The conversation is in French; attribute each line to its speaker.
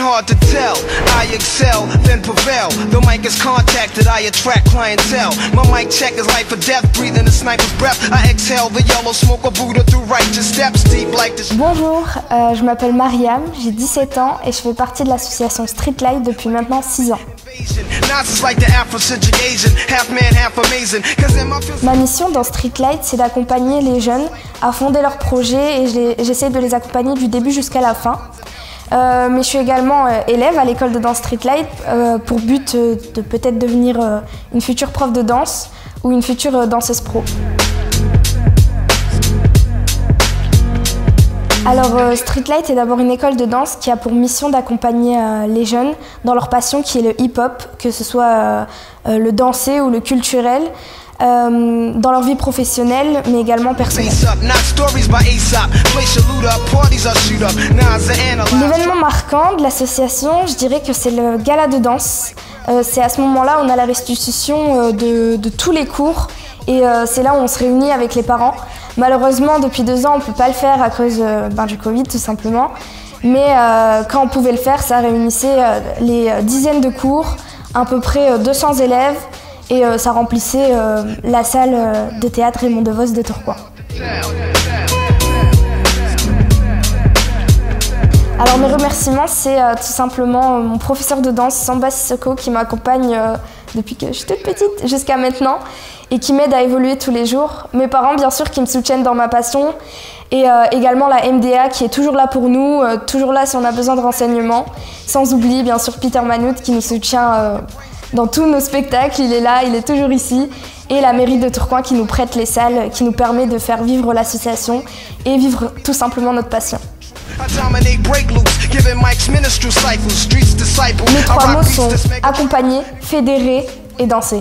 Speaker 1: hard to tell. I excel, then prevail. The mic is contacted, I attract clientele. My mic check is life or death, breathing a sniper's breath. I exhale the yellow smoke of Buddha through righteous steps, deep like this.
Speaker 2: Bonjour, je m'appelle Mariam, j'ai 17 ans et je fais partie de l'association Streetlight depuis maintenant 6 ans. Ma mission dans Streetlight, c'est d'accompagner les jeunes à fonder leurs projets et j'essaie de les accompagner du début jusqu'à la fin. Mais je suis également élève à l'école de danse Streetlight pour but de peut-être devenir une future prof de danse ou une future danseuse pro. Alors Streetlight est d'abord une école de danse qui a pour mission d'accompagner les jeunes dans leur passion qui est le hip-hop, que ce soit le danser ou le culturel, dans leur vie professionnelle mais également personnelle. L'événement marquant de l'association, je dirais que c'est le gala de danse. C'est à ce moment-là où on a la restitution de tous les cours et c'est là où on se réunit avec les parents. Malheureusement, depuis 2 ans, on ne peut pas le faire à cause du Covid, tout simplement. Mais quand on pouvait le faire, ça réunissait les dizaines de cours, à peu près 200 élèves, et ça remplissait la salle de théâtre Raymond DeVos de Tourcoing. Alors mes remerciements, c'est tout simplement mon professeur de danse, Samba Sissoko, qui m'accompagne depuis que je suis toute petite jusqu'à maintenant et qui m'aide à évoluer tous les jours. Mes parents, bien sûr, qui me soutiennent dans ma passion et également la MDA qui est toujours là pour nous, toujours là si on a besoin de renseignements. Sans oublier, bien sûr, Peter Manout qui nous soutient dans tous nos spectacles, il est là, il est toujours ici. Et la mairie de Tourcoing qui nous prête les salles, qui nous permet de faire vivre l'association et vivre tout simplement notre passion. Mes 3 mots sont accompagner, fédérer et danser.